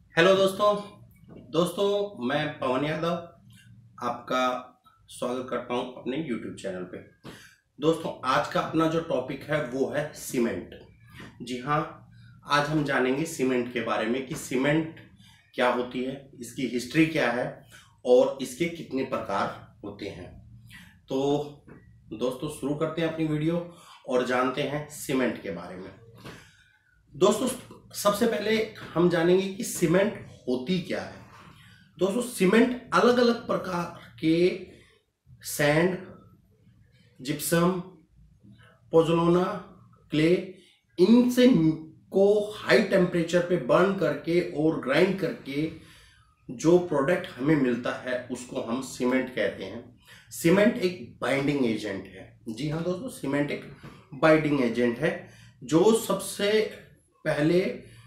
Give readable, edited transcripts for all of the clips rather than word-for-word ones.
Hello दोस्तों मैं पवन यादव आपका स्वागत करता हूं अपने YouTube चैनल पे। दोस्तों आज का अपना जो टॉपिक है वो है सीमेंट। जी हाँ, आज हम जानेंगे सीमेंट के बारे में कि सीमेंट क्या होती है, इसकी हिस्ट्री क्या है और इसके कितने प्रकार होते हैं। तो दोस्तों शुरू करते हैं अपनी वीडियो और जानते हैं सीमेंट के बारे में। दोस्तों सबसे पहले हम जानेंगे कि सीमेंट होती क्या है। दोस्तों सीमेंट अलग अलग प्रकार के सैंड, जिप्सम, पोज़ोलाना, क्ले, इनसे को हाई टेम्परेचर पे बर्न करके और ग्राइंड करके जो प्रोडक्ट हमें मिलता है उसको हम सीमेंट कहते हैं। सीमेंट एक बाइंडिंग एजेंट है। जी हाँ दोस्तों, सीमेंट एक बाइंडिंग एजेंट है जो सबसे पहले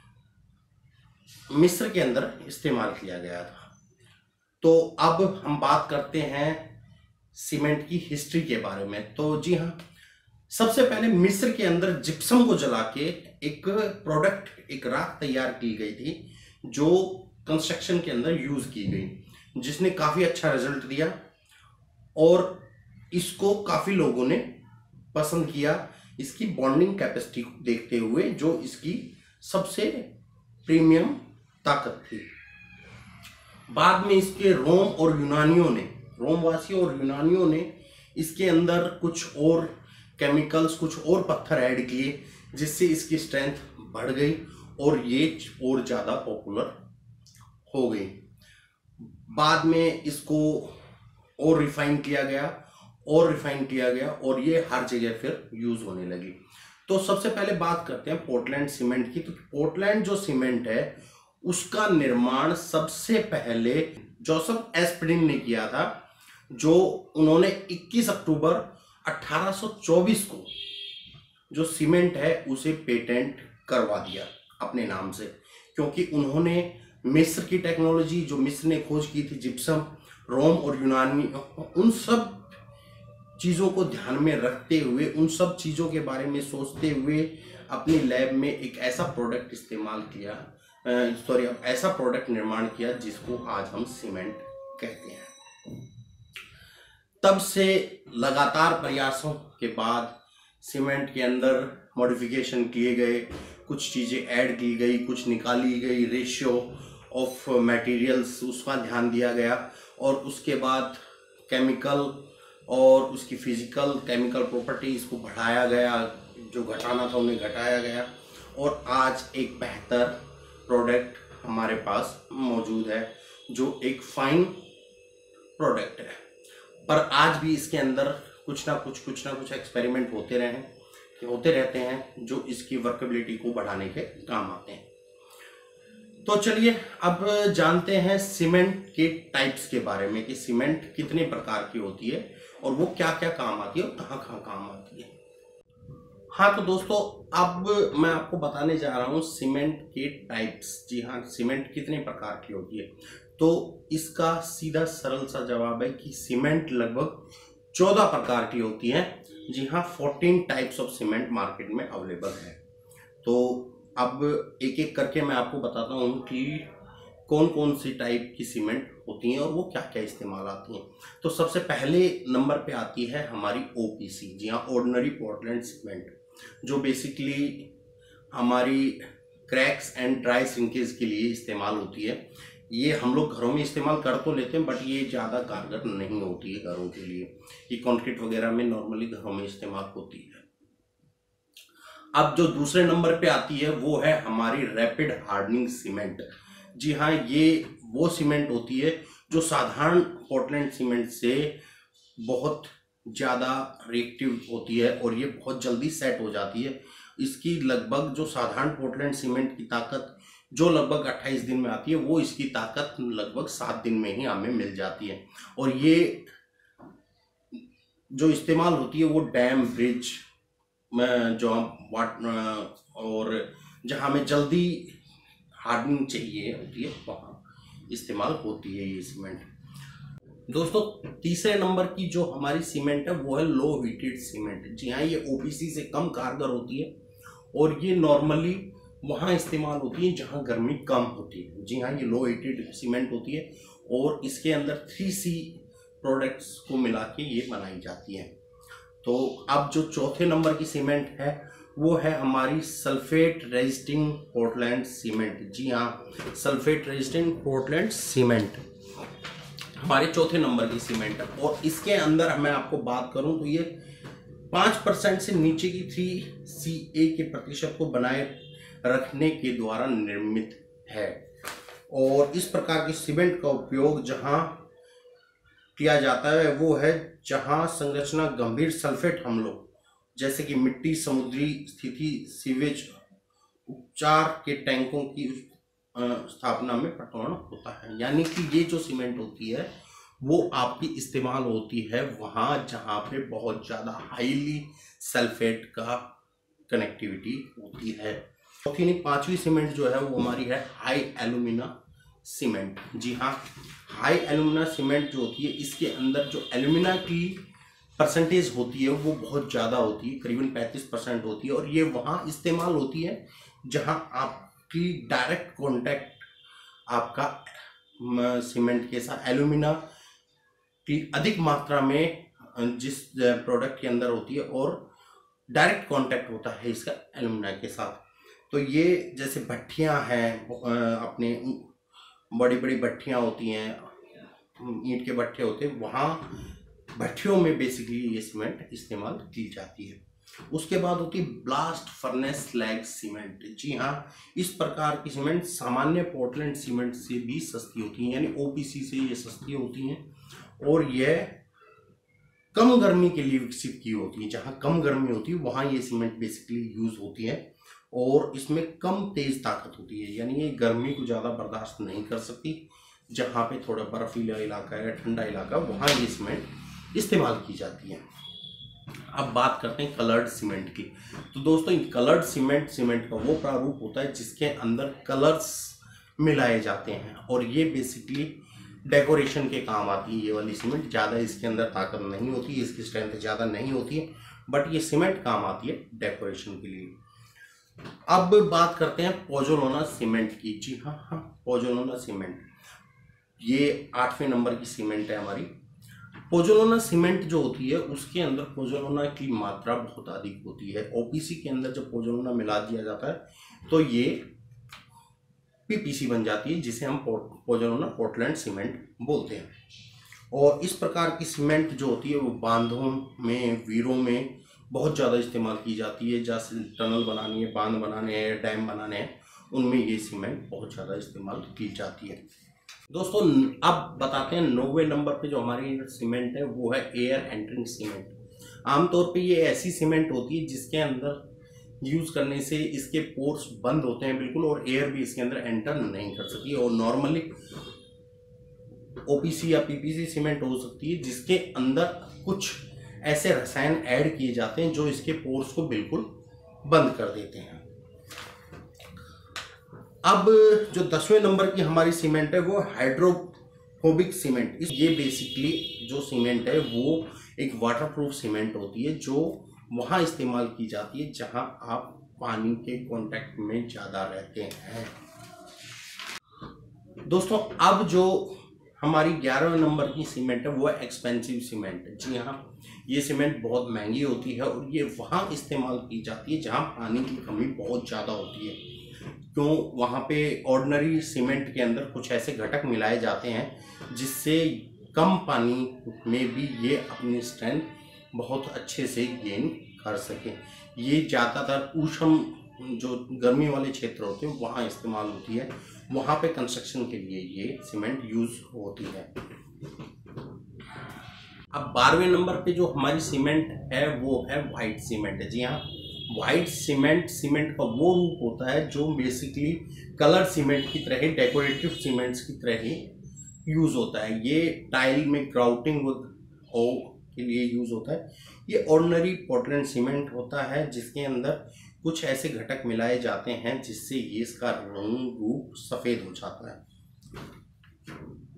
मिस्र के अंदर इस्तेमाल किया गया था। तो अब हम बात करते हैं सीमेंट की हिस्ट्री के बारे में। तो जी हाँ, सबसे पहले मिस्र के अंदर जिप्सम को जला के एक प्रोडक्ट, एक राख तैयार की गई थी जो कंस्ट्रक्शन के अंदर यूज की गई, जिसने काफी अच्छा रिजल्ट दिया और इसको काफी लोगों ने पसंद किया इसकी बॉन्डिंग कैपेसिटी को देखते हुए, जो इसकी सबसे प्रीमियम ताकत थी। बाद में इसके रोमवासियों और यूनानियों ने इसके अंदर कुछ और केमिकल्स, कुछ और पत्थर ऐड किए, जिससे इसकी स्ट्रेंथ बढ़ गई और ये और ज़्यादा पॉपुलर हो गई। बाद में इसको और रिफाइन किया गया और ये हर जगह फिर यूज होने लगी। तो सबसे पहले बात करते हैं पोर्टलैंड सीमेंट की। तो पोर्टलैंड जो सीमेंट है उसका निर्माण सबसे पहले जोसेफ एस्पिरिन ने किया था, जो उन्होंने 21 अक्टूबर 1824 को जो सीमेंट है उसे पेटेंट करवा दिया अपने नाम से, क्योंकि उन्होंने मिस्र की टेक्नोलॉजी, जो मिस्र ने खोज की थी, जिप्सम, रोम और यूनानी, उन सब चीज़ों को ध्यान में रखते हुए, उन सब चीज़ों के बारे में सोचते हुए अपनी लैब में एक ऐसा प्रोडक्ट ऐसा प्रोडक्ट निर्माण किया जिसको आज हम सीमेंट कहते हैं। तब से लगातार प्रयासों के बाद सीमेंट के अंदर मॉडिफिकेशन किए गए, कुछ चीज़ें ऐड की गई, कुछ निकाली गई, रेशियो ऑफ मटेरियल्स उसका ध्यान दिया गया और उसके बाद केमिकल और उसकी फिजिकल केमिकल प्रॉपर्टीज को बढ़ाया गया, जो घटाना था उन्हें घटाया गया और आज एक बेहतर प्रोडक्ट हमारे पास मौजूद है, जो एक फाइन प्रोडक्ट है। पर आज भी इसके अंदर कुछ ना कुछ एक्सपेरिमेंट होते रहते हैं जो इसकी वर्केबिलिटी को बढ़ाने के काम आते हैं। तो चलिए अब जानते हैं सीमेंट के टाइप्स के बारे में कि सीमेंट कितने प्रकार की होती है और वो क्या क्या काम आती है और कहाँ कहाँ काम आती है। हाँ तो दोस्तों, अब मैं आपको बताने जा रहा हूँ सीमेंट के टाइप्स। जी हाँ, सीमेंट कितने प्रकार की होती है। तो इसका सीधा सरल सा जवाब है कि सीमेंट लगभग 14 प्रकार की होती है। जी हाँ, 14 टाइप्स ऑफ सीमेंट मार्केट में अवेलेबल है। तो अब एक एक करके मैं आपको बताता हूँ कि कौन कौन सी टाइप की सीमेंट होती हैं और वो क्या क्या इस्तेमाल आती हैं। तो सबसे पहले नंबर पे आती है हमारी ओपीसी। जी हाँ, ऑर्डिनरी पोर्टलैंड सीमेंट, जो बेसिकली हमारी क्रैक्स एंड ड्राई श्रिंकेज के लिए इस्तेमाल होती है। ये हम लोग घरों में इस्तेमाल कर तो लेते हैं, बट ये ज़्यादा कारगर नहीं होती है घरों के लिए। ये कंक्रीट वगैरह में नॉर्मली घरों में इस्तेमाल होती है। अब जो दूसरे नंबर पे आती है वो है हमारी रैपिड हार्डनिंग सीमेंट। जी हाँ, ये वो सीमेंट होती है जो साधारण पोर्टलैंड सीमेंट से बहुत ज़्यादा रिएक्टिव होती है और ये बहुत जल्दी सेट हो जाती है। इसकी लगभग जो साधारण पोर्टलैंड सीमेंट की ताकत जो लगभग 28 दिन में आती है, वो इसकी ताकत लगभग 7 दिन में ही हमें मिल जाती है। और ये जो इस्तेमाल होती है वो डैम, ब्रिज में जो और जहाँ हमें जल्दी हार्डनिंग चाहिए होती है वहाँ इस्तेमाल होती है ये सीमेंट। दोस्तों तीसरे नंबर की जो हमारी सीमेंट है वो है लो हीटेड सीमेंट। जी हाँ, ये ओपीसी से कम कारगर होती है और ये नॉर्मली वहाँ इस्तेमाल होती है जहाँ गर्मी कम होती है। जी हाँ, ये लो हीटेड सीमेंट होती है और इसके अंदर 3C प्रोडक्ट्स को मिला के ये बनाई जाती है। तो अब जो चौथे नंबर की सीमेंट है वो है हमारी सल्फेट रेजिस्टिंग पोर्टलैंड सीमेंट। जी हाँ, सल्फेट रेजिस्टिंग पोर्टलैंड सीमेंट हमारे चौथे नंबर की सीमेंट है। और इसके अंदर मैं आपको बात करूं तो ये 5% से नीचे की 3CA के प्रतिशत को बनाए रखने के द्वारा निर्मित है। और इस प्रकार की सीमेंट का उपयोग जहां किया जाता है वो है जहां संरचना गंभीर सल्फेट हमलों जैसे कि मिट्टी, समुद्री स्थिति, सीवेज उपचार के टैंकों की स्थापना में प्रतोरण होता है। यानी कि ये जो सीमेंट होती है वो आपकी इस्तेमाल होती है वहाँ जहाँ पे बहुत ज़्यादा हाईली सल्फेट का कनेक्टिविटी होती है। चौथी नहीं, पांचवी सीमेंट जो है वो हमारी है हाई एल्यूमिना सीमेंट। जी हाँ, हाई एल्यूमिना सीमेंट जो होती है इसके अंदर जो एल्यूमिना की परसेंटेज होती है वो बहुत ज़्यादा होती है, करीबन 35% होती है। और ये वहाँ इस्तेमाल होती है जहाँ आपकी डायरेक्ट कांटेक्ट आपका सीमेंट के साथ एल्यूमिना की अधिक मात्रा में जिस प्रोडक्ट के अंदर होती है और डायरेक्ट कांटेक्ट होता है इसका एल्यूमिना के साथ। तो ये जैसे भट्ठियाँ हैं, अपने बड़ी बड़ी भट्ठियाँ होती हैं, ईंट के भट्ठे होते हैं, वहाँ भट्ठियों में बेसिकली ये सीमेंट इस्तेमाल की जाती है। उसके बाद होती है ब्लास्ट फर्नेस स्लैग सीमेंट। जी हाँ, इस प्रकार की सीमेंट सामान्य पोर्टलैंड सीमेंट से भी सस्ती होती है, यानी OPC से ये सस्ती होती हैं और यह कम गर्मी के लिए विकसित की होती है। जहाँ कम गर्मी होती है वहाँ ये सीमेंट बेसिकली यूज होती है और इसमें कम तेज ताकत होती है, यानी ये गर्मी को ज़्यादा बर्दाश्त नहीं कर सकती। जहाँ पे थोड़ा बर्फीला इलाका है, ठंडा इलाका, वहाँ ये सीमेंट इस्तेमाल की जाती है। अब बात करते हैं कलर्ड सीमेंट की। तो दोस्तों, कलर्ड सीमेंट का वो प्रारूप होता है जिसके अंदर कलर्स मिलाए जाते हैं और ये बेसिकली डेकोरेशन के काम आती है। ये वाली सीमेंट ज़्यादा इसके अंदर ताकत नहीं होती है, इसकी स्ट्रेंथ ज़्यादा नहीं होती है, बट ये सीमेंट काम आती है डेकोरेशन के लिए। अब बात करते हैं पोज़ोलाना सीमेंट की। जी हाँ, पोज़ोलाना सीमेंट ये 8वें नंबर की सीमेंट है हमारी। पोज़ोलाना सीमेंट जो होती है उसके अंदर पोज़ोलाना की मात्रा बहुत अधिक होती है। OPC के अंदर जब पोज़ोलाना मिला दिया जाता है तो ये PPC बन जाती है, जिसे हम पोज़ोलाना पोर्टलैंड सीमेंट बोलते हैं। और इस प्रकार की सीमेंट जो होती है वो बांधों में, वीरों में बहुत ज़्यादा इस्तेमाल की जाती है। जैसे टनल बनानी है, बांध बनाने हैं, डैम बनाने हैं, उनमें ये सीमेंट बहुत ज़्यादा इस्तेमाल की जाती है। दोस्तों, अब बताते हैं 9वें नंबर पे जो हमारी सीमेंट है वो है एयर एंट्रिंग सीमेंट। आमतौर पे ये ऐसी सीमेंट होती है जिसके अंदर यूज करने से इसके पोर्स बंद होते हैं बिल्कुल और एयर भी इसके अंदर एंटर नहीं कर सकती। और नॉर्मली OPC या PPC सीमेंट हो सकती है जिसके अंदर कुछ ऐसे रसायन ऐड किए जाते हैं जो इसके पोर्स को बिल्कुल बंद कर देते हैं। अब जो 10वें नंबर की हमारी सीमेंट है वो हाइड्रोफोबिक सीमेंट। ये बेसिकली जो सीमेंट है वो एक वाटरप्रूफ सीमेंट होती है जो वहाँ इस्तेमाल की जाती है जहाँ आप पानी के कांटेक्ट में ज़्यादा रहते हैं। दोस्तों, अब जो हमारी 11वें नंबर की सीमेंट है वो है एक्सपेंसिव सीमेंट। जी हाँ, ये सीमेंट बहुत महंगी होती है और ये वहाँ इस्तेमाल की जाती है जहाँ पानी की कमी बहुत ज़्यादा होती है। क्यों? वहाँ पे ऑर्डिनरी सीमेंट के अंदर कुछ ऐसे घटक मिलाए जाते हैं जिससे कम पानी में भी ये अपनी स्ट्रेंथ बहुत अच्छे से गेन कर सके। ये ज़्यादातर उष्ण जो गर्मी वाले क्षेत्र होते हैं वहाँ इस्तेमाल होती है, वहाँ पे कंस्ट्रक्शन के लिए ये सीमेंट यूज होती है। अब 12वें नंबर पे जो हमारी सीमेंट है वो है वाइट सीमेंट। जी हाँ, वाइट सीमेंट का वो रूप होता है जो बेसिकली कलर सीमेंट की तरह ही, डेकोरेटिव सीमेंट्स की तरह ही यूज होता है। ये टाइल में ग्राउटिंग के लिए यूज होता है। ये ऑर्डिनरी पोर्टलैंड सीमेंट होता है जिसके अंदर कुछ ऐसे घटक मिलाए जाते हैं जिससे ये इसका रंग रूप सफेद हो जाता है।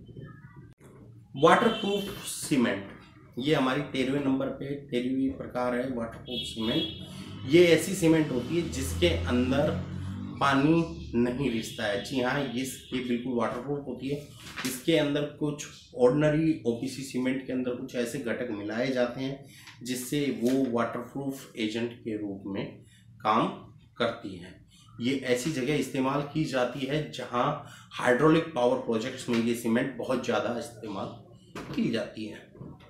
वाटरप्रूफ सीमेंट ये हमारी 13वें नंबर पे 13वीं प्रकार है वाटरप्रूफ सीमेंट। ये ऐसी सीमेंट होती है जिसके अंदर पानी नहीं रिसता है। जी हाँ, ये बिल्कुल वाटरप्रूफ होती है। इसके अंदर कुछ ऑर्डिनरी ओपीसी सीमेंट के अंदर कुछ ऐसे घटक मिलाए जाते हैं जिससे वो वाटरप्रूफ एजेंट के रूप में काम करती है। ये ऐसी जगह इस्तेमाल की जाती है जहां हाइड्रोलिक पावर प्रोजेक्ट्स में ये सीमेंट बहुत ज़्यादा इस्तेमाल की जाती है।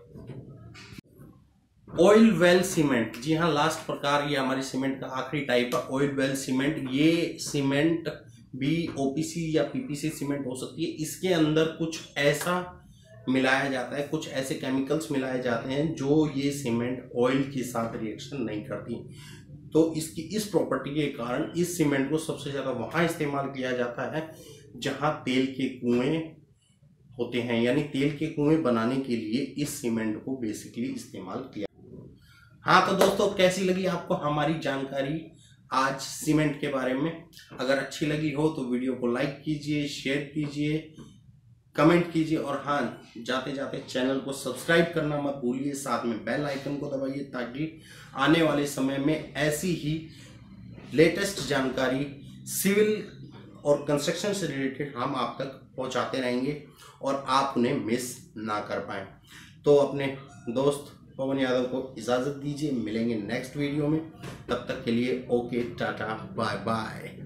ऑयल वेल सीमेंट, जी हाँ, लास्ट प्रकार, ये हमारी सीमेंट का आखिरी टाइप है ऑयल वेल सीमेंट। ये सीमेंट भी ओपीसी या पीपीसी सीमेंट हो सकती है। इसके अंदर कुछ ऐसा मिलाया जाता है, कुछ ऐसे केमिकल्स मिलाए जाते हैं जो ये सीमेंट ऑयल के साथ रिएक्शन नहीं करती। तो इसकी इस प्रॉपर्टी के कारण इस सीमेंट को सबसे ज़्यादा वहाँ इस्तेमाल किया जाता है जहाँ तेल के कुएं होते हैं, यानी तेल के कुएं बनाने के लिए इस सीमेंट को बेसिकली इस्तेमाल किया। हाँ, तो दोस्तों, कैसी लगी आपको हमारी जानकारी आज सीमेंट के बारे में? अगर अच्छी लगी हो तो वीडियो को लाइक कीजिए, शेयर कीजिए, कमेंट कीजिए और हाँ, जाते जाते चैनल को सब्सक्राइब करना मत भूलिए। साथ में बेल आइकन को दबाइए ताकि आने वाले समय में ऐसी ही लेटेस्ट जानकारी सिविल और कंस्ट्रक्शन से रिलेटेड हम आप तक पहुंचाते रहेंगे और आप उन्हें मिस ना कर पाएँ। तो अपने दोस्त पवन यादव को इजाज़त दीजिए, मिलेंगे नेक्स्ट वीडियो में। तब तक के लिए ओके, टाटा, बाय बाय।